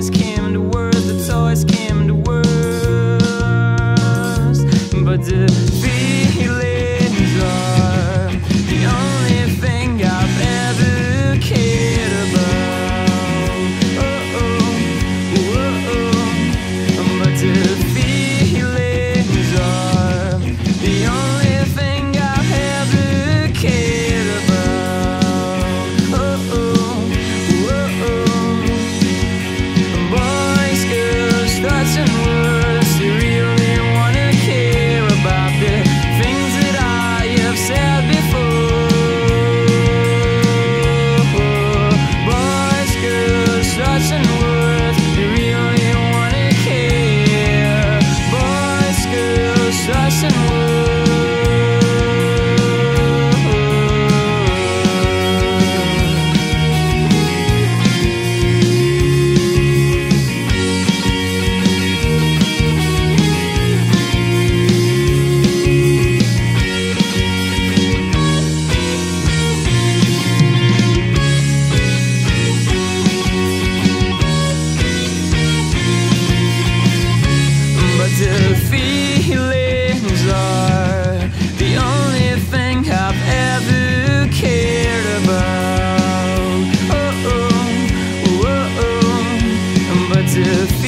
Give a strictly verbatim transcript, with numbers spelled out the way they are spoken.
toys came to words, the toys came to words. But the feelings are the only thing I've ever cared about. Oh, oh, oh, oh. But the feelings are the only thing I've ever cared about. Oh, oh, oh, oh. Boys, girls, thoughts and words, they really wanna care about the things that I have said before. Boys, girls, thoughts and words, they really wanna care. Boys, girls, thoughts and words. But the feelings are the only thing I've ever cared about. Oh, oh, oh, oh. But the